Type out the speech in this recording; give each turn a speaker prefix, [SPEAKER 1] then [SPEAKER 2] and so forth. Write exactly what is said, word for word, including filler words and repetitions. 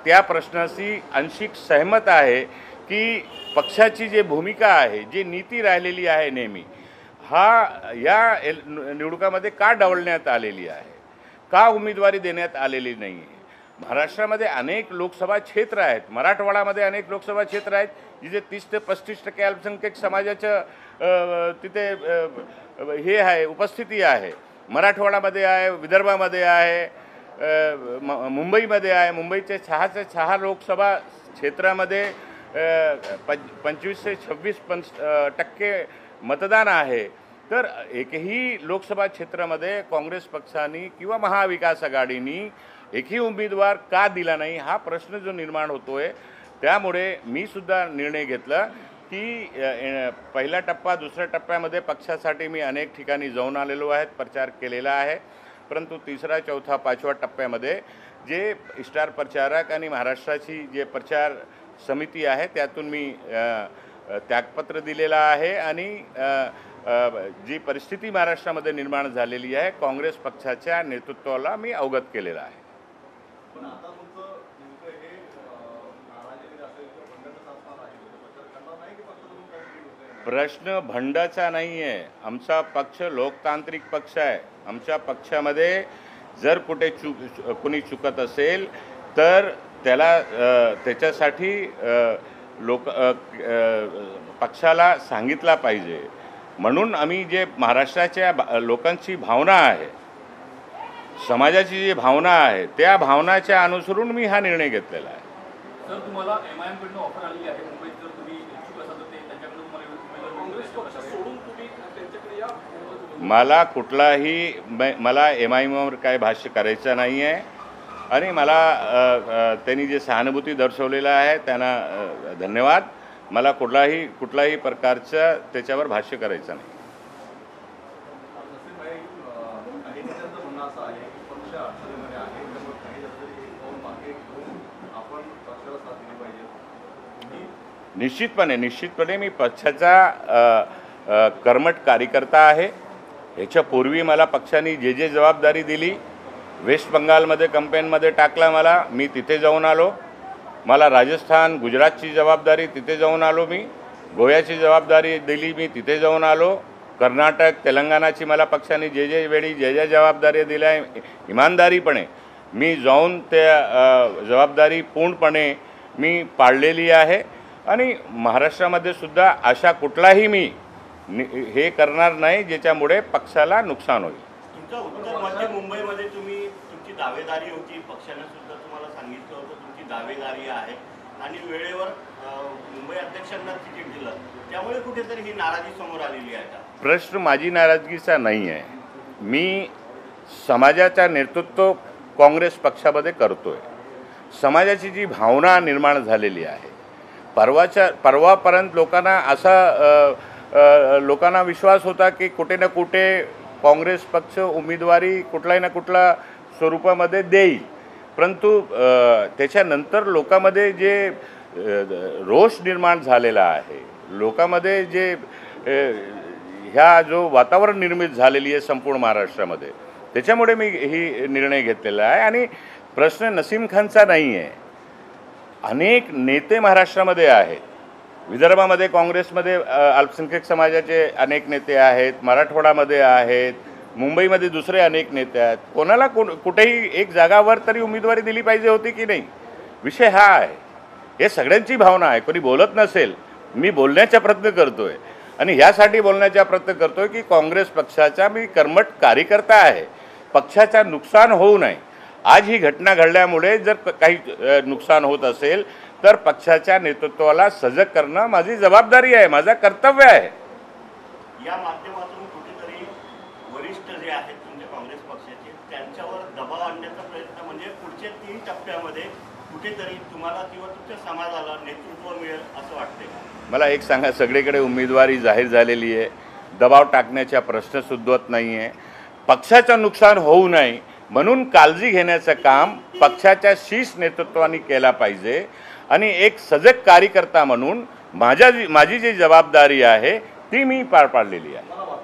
[SPEAKER 1] त्या प्रश्नाशी अंशिक सहमत आहे की पक्षाची जी भूमिका आहे, जी नीती राहिलेली आहे नेहमी, हा या एल निवडणुकामध्ये का डावलण्यात आलेली आहे, का उमेदवारी देण्यात आलेली नाही आहे. महाराष्ट्रामध्ये अनेक लोकसभा क्षेत्र आहेत, मराठवाड्यामध्ये अनेक लोकसभा क्षेत्र आहेत जिथे तीस ते पस्तीस टक्के अल्पसंख्याक समाजाचं तिथे हे आहे, उपस्थिती आहे. मराठवाड्यामध्ये आहे, विदर्भामध्ये आहे, मुंबईमध्ये आहे. मुंबईच्या सहाच्या सहा लोकसभा क्षेत्रामध्ये पंच पंचवीस ते छव्वीस पंच टक्के मतदान आहे. तर एकही लोकसभा क्षेत्रामध्ये काँग्रेस पक्षाने किंवा महाविकास आघाडीने एकही उमेदवार का दिला नाही, हा प्रश्न जो निर्माण होतोय. त्यामुळे मी सुद्धा निर्णय घेतला की पहिला टप्पा दुसऱ्या टप्प्यामध्ये पक्षासाठी मी अनेक ठिकाणी जाऊन आलेलो आहे, प्रचार केलेला आहे. परंतु तिसरा चौथा पाचवा टप्प्यामध्ये जे स्टार प्रचारक आणि महाराष्ट्राची जे प्रचार समिती आहे त्यातून मी त्यागपत्र दिलेलं आहे. आणि जी परिस्थिती महाराष्ट्रामध्ये निर्माण झालेली आहे, काँग्रेस पक्षाच्या नेतृत्वाला मी अवगत केलेलं आहे. प्रश्न भंडाचा नाही आहे. आमचा पक्ष लोकतांत्रिक पक्ष आहे. आमच्या पक्षामध्ये जर कुठे चूक कुणी चुकत असेल तर त्याला त्याच्यासाठी लोक पक्षाला सांगितला पाहिजे. म्हणून आम्ही जे महाराष्ट्राच्या लोकांची भावना आहे, समाजाची जी भावना आहे, त्या भावनाच्या अनुसरून मी हा निर्णय घेतलेला आहे.
[SPEAKER 2] सर, तुम्हाला एमआयएम कडून ऑफर आली आहे मुंबईत, जर तुम्ही इच्छुक असाल तर ते त्यांच्याकडून तुम्हाला काँग्रेस पक्ष सोडून तुम्ही त्यांच्याकडे या.
[SPEAKER 1] मला कुठलाही मला एमआयएमवर काय भाष्य करायचं नाही आहे. आणि मला त्यांनी जे सहानुभूती दर्शवलेलं आहे त्यांना धन्यवाद. मला कुठलाही कुठलाही प्रकारचं त्याच्यावर भाष्य करायचं नाही. निश्चितपणे निश्चितपणे मी पक्षाचा कर्मठ कार्यकर्ता आहे. याच्यापूर्वी मला पक्षाने जे जे जबाबदारी दिली, वेस्ट बंगालमध्ये कंपेनमध्ये टाकला मला, मी तिथे जाऊन आलो. मला राजस्थान गुजरातची जबाबदारी तिथे जाऊन आलो मी. गोव्याची जबाबदारी दिली, मी तिथे जाऊन आलो. कर्नाटक तेलंगणाची मला पक्षाने जे जे वेळी जे ज्या जबाबदारी दिल्या इमानदारीपणे मी जाऊन त्या जबाबदारी पूर्णपणे मी पाळलेली आहे. आणि महाराष्ट्रामध्ये सुद्धा अशा कुठलाही मी हे करणार नाही ज्याच्यामुळे पक्षाला नुकसान होईल.
[SPEAKER 3] तुमच्या उत्तर मध्य मुंबईमध्ये तुम्ही तुमची दावेदारी होती, पक्षाने सुद्धा तुम्हाला सांगितलं होतं तुमची दावेदारी आहे आणि वेळेवर मुंबई अध्यक्षांना तिकीट दिलं, त्यामुळे कुठेतरी ही नाराजी समोर आलेली आहे का?
[SPEAKER 1] प्रश्न माझी नाराजगीचा नाही आहे. मी समाजाचा नेतृत्व काँग्रेस पक्षामध्ये करतोय. समाजाची जी भावना निर्माण झालेली आहे, परवाच्या परवापर्यंत लोकांना असा लोकांना विश्वास होता की कुठे ना कुठे काँग्रेस पक्ष उमेदवारी कुठलाही ना कुठला स्वरूपामध्ये देईल. परंतु त्याच्यानंतर लोकांमध्ये जे रोष निर्माण झालेला आहे, लोकांमध्ये जे ह्या जो वातावरण निर्मित झालेली आहे संपूर्ण महाराष्ट्रामध्ये, त्याच्यामुळे मी ही निर्णय घेतलेला आहे. आणि प्रश्न नसीम खानचा नाही आहे. अनेक नेते महाराष्ट्रामध्ये आहेत. विदर्भामध्ये काँग्रेसमध्ये अल्पसंख्याक समाजाचे अनेक नेते आहेत, मराठवाड्यामध्ये आहेत, मुंबईमध्ये दुसरे अनेक नेते आहेत. कोणाला कोण कुठेही एक जागावर तरी उमेदवारी दिली पाहिजे होती की नाही, विषय हा आहे. हे सगळ्यांची भावना आहे. कोणी बोलत नसेल, मी बोलण्याचा प्रयत्न करतोय आणि ह्यासाठी बोलण्याचा प्रयत्न करतोय की काँग्रेस पक्षाचा मी कर्मठ कार्यकर्ता आहे. पक्षाचा नुकसान होऊ नये. आज ही घटना घडल्यामुळे जर काही नुकसान होत असेल तर पक्षाच्या नेतृत्वाला सजग करणं माझी जबाबदारी आहे, माझं कर्तव्य आहे.
[SPEAKER 3] या माध्यमातून कुठेतरी वरिष्ठ जे आहेत तुमच्या काँग्रेस पक्षाचे त्यांच्यावर दबाव आणण्याचा प्रयत्न, म्हणजे पुढच्या तीन टप्प्यामध्ये कुठेतरी तुम्हाला किंवा तुमच्या समाजाला नेतृत्व मिळेल असं वाटतंय का?
[SPEAKER 1] मला एक सांगा, सगळीकडे उमेदवारी जाहीर झालेली आहे. दबाव टाकण्याचा प्रश्न सुद्धा नाही आहे. पक्षाचं नुकसान होऊ नये म्हणून काळजी घेण्याचं काम पक्षाच्या शीर्ष नेतृत्वाने केला पाहिजे. आणि एक सजग कार्यकर्ता म्हणून माझ्या माझी जी जबाबदारी आहे ती मी पार पाडलेली आहे.